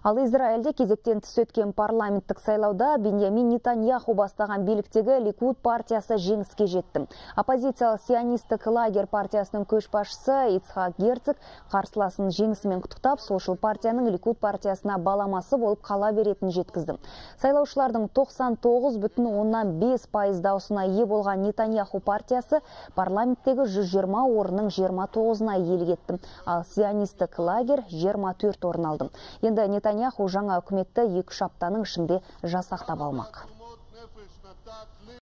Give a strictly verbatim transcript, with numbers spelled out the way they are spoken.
Ал Израильде кезектен тыс өткен парламенттік сайлауда Беньямин Нетаньяху бастаған биліктегі Ликуд партиясы жеңіске жетті. Оппозициялық сионистік лагерь партиясының көшбасшысы Ицхак Герцог қарсыласын жеңісімен құттықтап, солшыл партияның Ликуд партиясына баламасы болып қала беретінін жеткізді. Сайлаушылардың тоқсан тоғыз бүтін оннан бес пайыз даусына ие болған Нетаньяху партиясы парламенттегі жүз жиырма орынның жиырма тоғызына иелік етті, ал сионистік лагерь жиырма төрт орын алды. Енді Нетаньяху жаңа үкіметті екі үш аптаның ішінде жасақтап алмақ.